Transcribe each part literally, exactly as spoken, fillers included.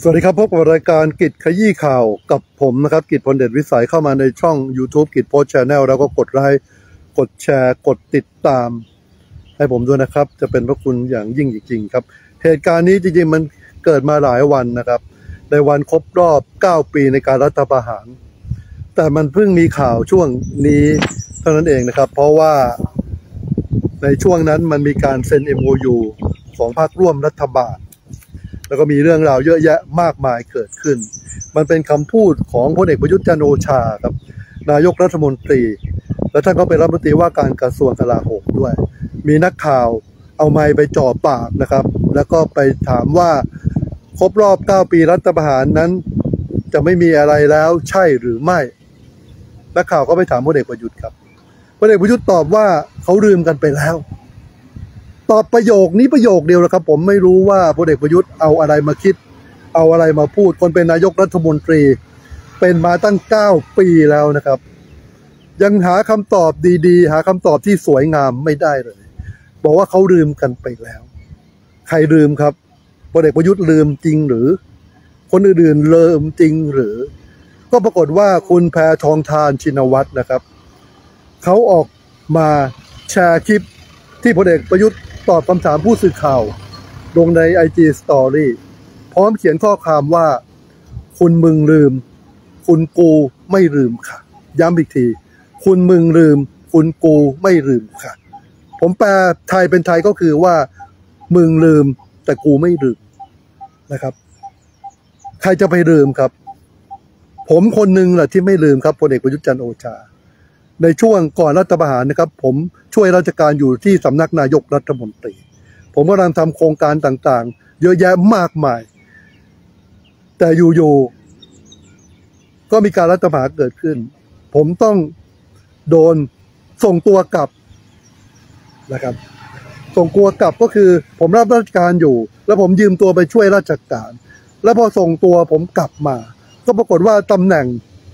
สวัสดีครับพบกับรายการกิจขยี้ข่าวกับผมนะครับกิจพลเดชวิสัยเข้ามาในช่อง YouTube กิจโพสต์แชนแนลแล้วก็กดไลค์กดแชร์กดติดตามให้ผมด้วยนะครับจะเป็นพระคุณอย่างยิ่งจริงๆครับเหตุการณ์นี้จริงๆมันเกิดมาหลายวันนะครับในวันครบรอบเก้าปีในการรัฐประหารแต่มันเพิ่งมีข่าวช่วงนี้เท่านั้นเองนะครับเพราะว่าในช่วงนั้นมันมีการเซ็น เอ็ม โอ ยู ของพรรคร่วมรัฐบาลแล้วก็มีเรื่องราวเยอะแยะมากมายเกิดขึ้นมันเป็นคำพูดของพลเอกประยุทธ์จันทร์โอชาครับนายกรัฐมนตรีและท่านก็เป็นรัฐมนตรีว่าการกระทรวงกลาโหมด้วยมีนักข่าวเอาไมค์ไปจ่อปากนะครับแล้วก็ไปถามว่าครบรอบเก้าปีรัฐประหารนั้นจะไม่มีอะไรแล้วใช่หรือไม่นักข่าวก็ไปถามพลเอกประยุทธ์ครับพลเอกประยุทธ์ตอบว่าเขาลืมกันไปแล้วตอบประโยคนี้ประโยคเดียวนะครับผมไม่รู้ว่าพลเอกประยุทธ์เอาอะไรมาคิดเอาอะไรมาพูดคนเป็นนายกรัฐมนตรีเป็นมาตั้งเก้าปีแล้วนะครับยังหาคำตอบดีๆหาคำตอบที่สวยงามไม่ได้เลยบอกว่าเขาลืมกันไปแล้วใครลืมครับพลเอกประยุทธ์ลืมจริงหรือคนอื่นๆลืมจริงหรือก็ปรากฏว่าคุณแพทองธารชินวัตรนะครับเขาออกมาแชร์คลิปที่พลเอกประยุทธ์ตอบคำถามผู้สื่อข่าวลงใน ไอ จี Story พร้อมเขียนข้อความว่าคุณมึงลืมคุณกูไม่ลืมค่ะย้ำอีกทีคุณมึงลืมคุณกูไม่ลืมค่ะผมแปลไทยเป็นไทยก็คือว่ามึงลืมแต่กูไม่ลืมนะครับใครจะไปลืมครับผมคนหนึ่งแหละที่ไม่ลืมครับพลเอกประยุทธ์จันทร์โอชาในช่วงก่อนรัฐประหารนะครับผมช่วยราชการอยู่ที่สำนักนายกรัฐมนตรีผมกำลังทำโครงการต่างๆเยอะแยะมากมายแต่อยู่ๆก็มีการรัฐประหารเกิดขึ้นผมต้องโดนส่งตัวกลับนะครับส่งตัวกลับก็คือผมรับราชการอยู่แล้วผมยืมตัวไปช่วยราชการแล้วพอส่งตัวผมกลับมาก็ปรากฏว่าตำแหน่ง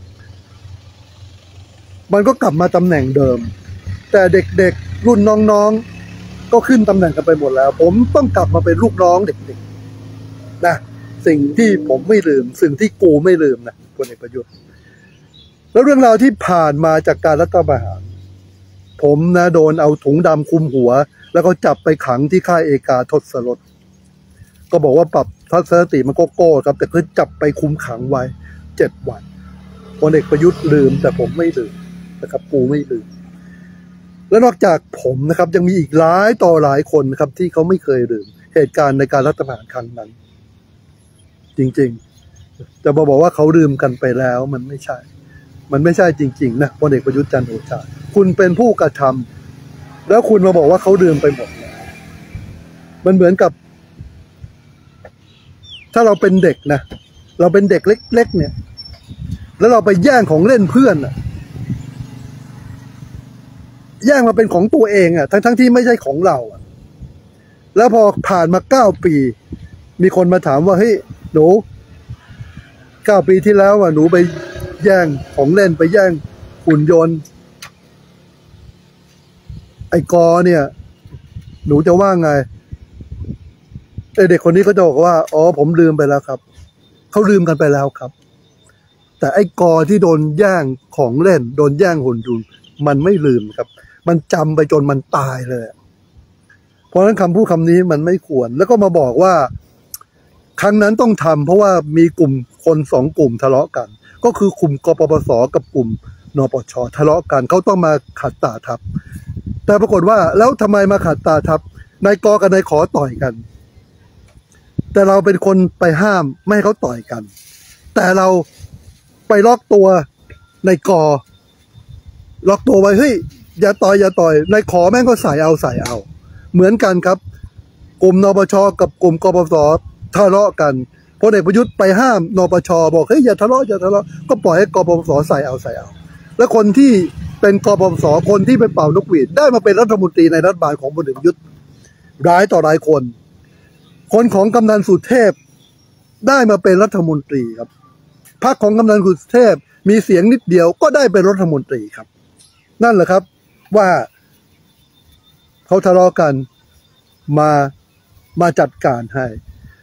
มันก็กลับมาตำแหน่งเดิมแต่เด็กๆรุ่นน้องๆก็ขึ้นตำแหน่งกันไปหมดแล้วผมต้องกลับมาเป็นลูกน้องเด็กๆนะสิ่งที่ผมไม่ลืมสิ่งที่กูไม่ลืมนะพลเอกประยุทธ์แล้วเรื่องราวที่ผ่านมาจากการรัฐประหารผมนะโดนเอาถุงดำคลุมหัวแล้วก็จับไปขังที่ค่ายเอกาทศรสก็บอกว่าปรับทัศนคติมันก็โก้ครับแต่คือจับไปคุมขังไว้เจ็ดวันพลเอกประยุทธ์ลืมแต่ผมไม่ลืมนะครับกูไม่ลืมและนอกจากผมนะครับยังมีอีกหลายต่อหลายคนนะครับที่เขาไม่เคยลืมเหตุการณ์ในการรัฐประหารครั้งนั้นจริงๆจะมาบอกว่าเขาลืมกันไปแล้วมันไม่ใช่มันไม่ใช่จริงๆนะพลเอกประยุทธ์จันทร์โอชาคุณเป็นผู้กระทำแล้วคุณมาบอกว่าเขาลืมไปหมดมันเหมือนกับถ้าเราเป็นเด็กนะเราเป็นเด็กเล็กๆเนี่ยแล้วเราไปแย่งของเล่นเพื่อนอะแย่งมาเป็นของตัวเองอ่ะทั้งทั้งที่ไม่ใช่ของเราอ่ะแล้วพอผ่านมาเก้าปีมีคนมาถามว่าเฮ้ยหนูเก้าปีที่แล้วอ่ะหนูไปแย่งของเล่นไปแย่งหุ่นยนต์ไอ้กอเนี่ยหนูจะว่าไงไอ้เด็กคนนี้ก็จะบอกว่าอ๋อผมลืมไปแล้วครับเขาลืมกันไปแล้วครับแต่ไอ้กอที่โดนแย่งของเล่นโดนแย่งหุ่นยนต์มันไม่ลืมครับมันจำไปจนมันตายเลยเพราะฉะนั้นคำพูดคำนี้มันไม่ควรแล้วก็มาบอกว่าครั้งนั้นต้องทำเพราะว่ามีกลุ่มคนสองกลุ่มทะเลาะกันก็คือกลุ่มกปปสกับกลุ่มนปชทะเลาะกันเขาต้องมาขัดตาทับแต่ปรากฏว่าแล้วทำไมมาขัดตาทับนายกกับนายขอต่อยกันแต่เราเป็นคนไปห้ามไม่ให้เขาต่อยกันแต่เราไปล็อกตัวนายกล็อกตัวไว้เฮ้ยอย่าต่อยอย่าต่อยนายขอแม่งก็ใส่เอาใส่เอาเหมือนกันครับกลุ่มนปชกับกลุ่มกปปสทะเลาะกันพลเอกประยุทธ์ไปห้ามนปชบอกเฮ้ยอย่าทะเลาะอย่าทะเลาะก็ปล่อยให้กปปสใส่เอาใส่เอาแล้วคนที่เป็นกปปสคนที่ไปเป่านกหวีดได้มาเป็นรัฐมนตรีในรัฐบาลของพลเอกประยุทธ์ร้ายต่อหลายคนคนของกำนันสุเทพได้มาเป็นรัฐมนตรีครับพรรคของกำนันสุเทพมีเสียงนิดเดียวก็ได้เป็นรัฐมนตรีครับนั่นแหละครับว่าเขาทะเลาะกันมามาจัดการให้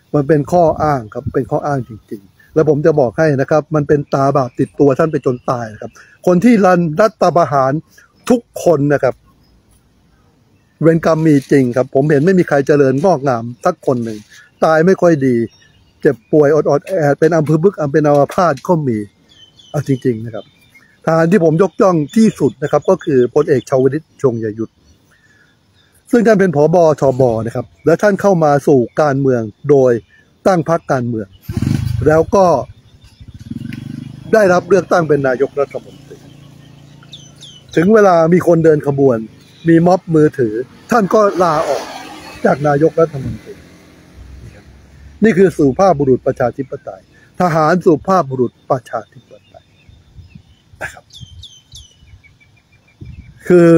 มันเป็นข้ออ้างครับเป็นข้ออ้างจริงๆแล้วผมจะบอกให้นะครับมันเป็นตาบาปติดตัวท่านไปจนตายนะครับคนที่รันรัฐประหารทุกคนนะครับเวรกรรมมีจริงครับผมเห็นไม่มีใครเจริญงอกงามสักคนหนึ่งตายไม่ค่อยดีเจ็บป่วยอดๆแอดเป็นอัมพฤกษ์อัมเป็นอัมพาตก็มีเอาจริงๆนะครับทหารที่ผมยกย่องที่สุดนะครับก็คือพลเอกชวลิตชงยยุทธซึ่งท่านเป็นผบ.ชบ.นะครับและท่านเข้ามาสู่การเมืองโดยตั้งพรรคการเมืองแล้วก็ได้รับเลือกตั้งเป็นนายกรัฐมนตรีถึงเวลามีคนเดินขบวนมีม็อบมือถือท่านก็ลาออกจากนายกรัฐมนตรีนี่คือสุภาพบุรุษประชาธิปไตยทหารสุภาพบุรุษประชาธิปไตยนะครับคือ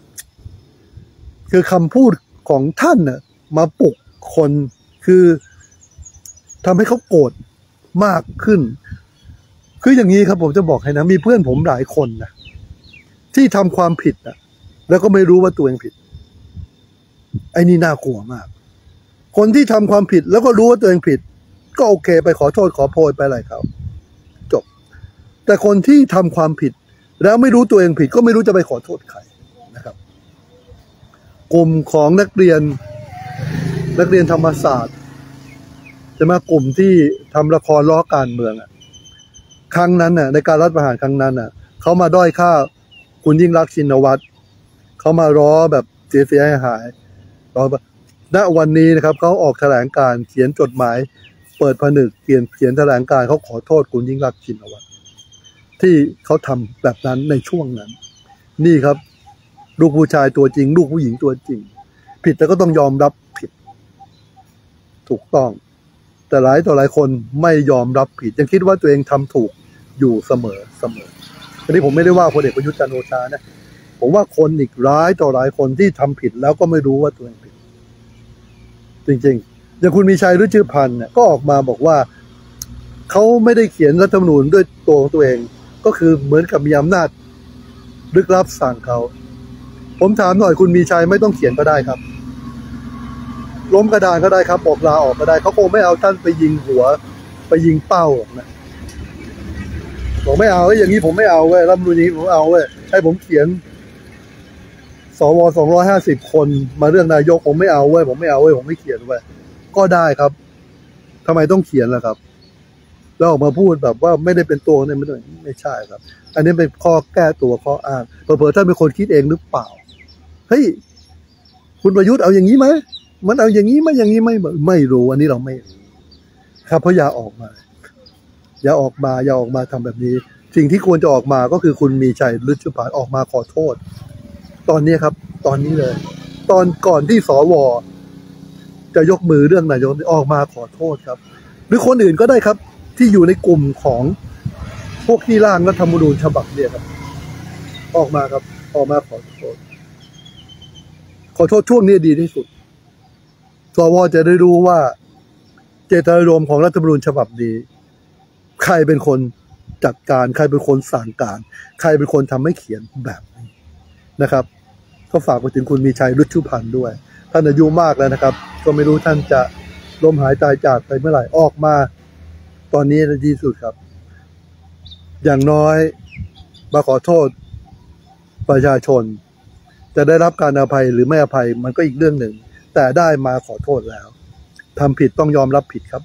คือคำพูดของท่านน่ะมาปลุกคนคือทำให้เขาโกรธมากขึ้นคืออย่างนี้ครับผมจะบอกให้นะมีเพื่อนผมหลายคนนะที่ทำความผิดนะแล้วก็ไม่รู้ว่าตัวเองผิดไอ้นี่น่ากลัวมากคนที่ทำความผิดแล้วก็รู้ว่าตัวเองผิดก็โอเคไปขอโทษขอโพยไปอะไรเขาจบแต่คนที่ทำความผิดแล้วไม่รู้ตัวเองผิดก็ไม่รู้จะไปขอโทษใครนะครับกลุ่มของนักเรียนนักเรียนธรรมศาสตร์จะมากลุ่มที่ทำละครล้อการเมืองอ่ะครั้งนั้นน่ะในการรัฐประหารครั้งนั้นน่ะเขามาด้อยค่าคุณยิ่งรักษณ์ชินวัตรเขามาล้อแบบเสียเสียหายล้อณวันนี้นะครับเขาออกแถลงการเขียนจดหมายเปิดผนึกเขียนเขียนแถลงการเขาขอโทษคุณยิ่งรักษณ์ชินวัตรที่เขาทำแบบนั้นในช่วงนั้นนี่ครับลูกผู้ชายตัวจริงลูกผู้หญิงตัวจริงผิดแต่ก็ต้องยอมรับผิดถูกต้องแต่หลายต่อหลายคนไม่ยอมรับผิดยังคิดว่าตัวเองทำถูกอยู่เสมอเสมออันนี้ผมไม่ได้ว่าพลเอกประยุทธ์จันทร์โอชานะผมว่าคนอีกร้ายต่อหลายคนที่ทำผิดแล้วก็ไม่รู้ว่าตัวเองผิดจริงๆอย่างคุณมีชัยฤชุพันธ์เนี่ยก็ออกมาบอกว่าเขาไม่ได้เขียนรัฐธรรมนูญด้วยตัวของตัวเองก็คือเหมือนกับมีอำนาจลึกลับสั่งเขาผมถามหน่อยคุณมีชัยไม่ต้องเขียนก็ได้ครับล้มกระดานก็ได้ครับบอกลาออกก็ได้เขาคงไม่เอาท่านไปยิงหัวไปยิงเป้าหรอกนะบอกไม่เอาอย่างนี้ผมไม่เอาเว้ยรัฐธรรมนูญนี้ผมเอาเว้ยให้ผมเขียนสวสองร้อยห้าสิบคนมาเรื่องนายกผมไม่เอาเว้ยผมไม่เอาเว้ยผมไม่เขียนเว้ยก็ได้ครับทำไมต้องเขียนล่ะครับแล้วออกมาพูดแบบว่าไม่ได้เป็นตัวเนี่ยไม่ได้ไม่ใช่ครับอันนี้เป็นข้อแก้ตัวข้ออ้างเผลอๆท่านเป็นคนคิดเองหรือเปล่าเฮ้ยคุณประยุทธ์เอาอย่างนี้ไหมมันเอาอย่างนี้ไหมอย่างนี้ไม่ไม่รู้อันนี้เราไม่ครับเพราะอย่าออกมาอย่าออกมาอย่าออกมาทำแบบนี้สิ่งที่ควรจะออกมาก็คือคุณมีชัยฤชุพันธ์ออกมาขอโทษตอนนี้ครับตอนนี้เลยตอนก่อนที่สวจะยกมือเรื่องนายกออกมาขอโทษครับหรือคนอื่นก็ได้ครับที่อยู่ในกลุ่มของพวกที่ร่างรัฐธรรมนูญฉบับเนี่ยครับออกมาครับออกมาขอโทษขอโทษช่วงนี้ดีที่สุดสวจะได้รู้ว่าเจตนารมณ์ของรัฐธรรมนูญฉบับนี้ใครเป็นคนจัดการใครเป็นคนสั่งการใครเป็นคนทำให้เขียนแบบนี้นะครับก็ฝากไปถึงคุณมีชัยฤชุพันธ์ด้วยท่านอายุมากแล้วนะครับก็ไม่รู้ท่านจะล้มหายตายจากไปเมื่อไหร่ออกมาตอนนี้ดีที่สุดครับอย่างน้อยมาขอโทษประชาชนจะได้รับการอภัยหรือไม่อภัยมันก็อีกเรื่องหนึ่งแต่ได้มาขอโทษแล้วทำผิดต้องยอมรับผิดครับ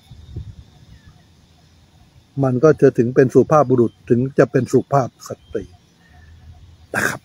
มันก็จะถึงเป็นสุภาพบุรุษถึงจะเป็นสุภาพสตรีนะครับ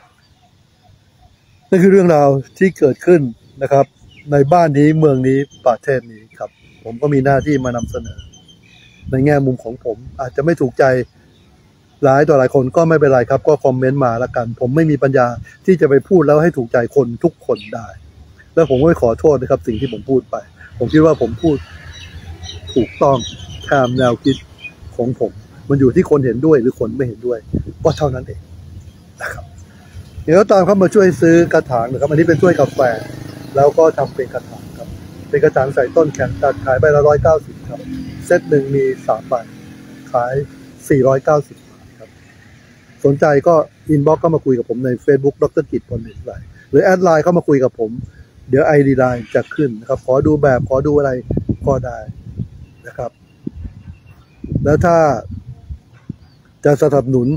นั่นคือเรื่องราวที่เกิดขึ้นนะครับในบ้านนี้เมืองนี้ประเทศนี้ครับผมก็มีหน้าที่มานำเสนอในแง่มุมของผมอาจจะไม่ถูกใจหลายต่อหลายคนก็ไม่เป็นไรครับก็คอมเมนต์มาละกันผมไม่มีปัญญาที่จะไปพูดแล้วให้ถูกใจคนทุกคนได้แล้วผมก็ขอโทษนะครับสิ่งที่ผมพูดไปผมคิดว่าผมพูดถูกต้องตามแนวคิดของผมมันอยู่ที่คนเห็นด้วยหรือคนไม่เห็นด้วยก็เท่านั้นเองนะครับเดี๋ยวตามเข้ามาช่วยซื้อกระถางนะครับอันนี้เป็นถ้วยกาแฟแล้วก็ทำเป็นกระถางครับเป็นกระถางใส่ต้นแข็งตัดขายใบละร้อยเก้าสิบครับเซตหนึ่งมีสามใบขายสี่ร้อยเก้าสิบบาทครับสนใจก็อินบ็อกซ์เข้ามาคุยกับผมใน Facebook ดร.กิจพลเดชวิสัยหรือแอดไลน์เข้ามาคุยกับผมเดี๋ยว ไอ ดี ไลน์ จะขึ้นนะครับขอดูแบบขอดูอะไรก็ได้นะครับแล้วถ้าจะสนับสนุน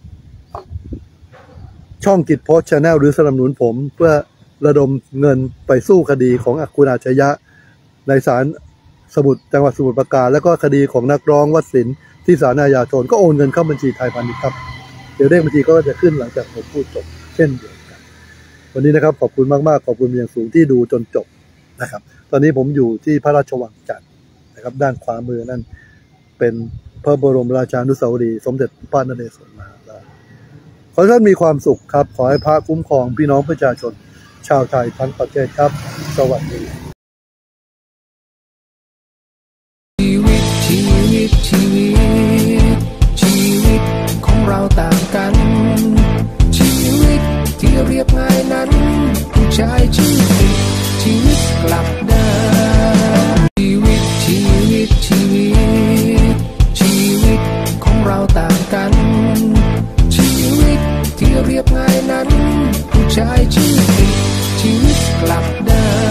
ช่องกิจโพสต์ Channel หรือสนับสนุนผมเพื่อระดมเงินไปสู้คดีของคุณอาชญะในศาลสมุทรจังหวัดสมุทรปราการแล้วก็คดีของนักร้องวสินทร์ที่ศาลอาญาธนก็โอนเงินเข้าบัญชีไทยพาณิชย์ครับเดี๋ยวเลขบัญชีก็จะขึ้นหลังจากผมพูดจบเช่นเดียวกันวันนี้นะครับขอบคุณมากๆขอบคุณอย่างสูงที่ดูจนจบนะครับตอนนี้ผมอยู่ที่พระราชวังจันทร์นะครับด้านขวามือนั่นเป็นพระบรมราชานุสาวรีย์สมเด็จพระนเรศวรมหาราชขอให้ท่านมีความสุขครับขอให้พระคุ้มครองพี่น้องประชาชนชาวไทยทั้งประเทศครับสวัสดีชีวิตชีวิตชีวิตชีวิตของเราต่างกันชีวิตที่เรียบง่ายนั้นผู้ชายชื่อติดชีวิตกลับได้ชีวิตชีวิตชีวิตชีวิตของเราต่างกันชีวิตที่เรียบง่ายนั้นผู้ชายชื่อติดชีวิตกลับได้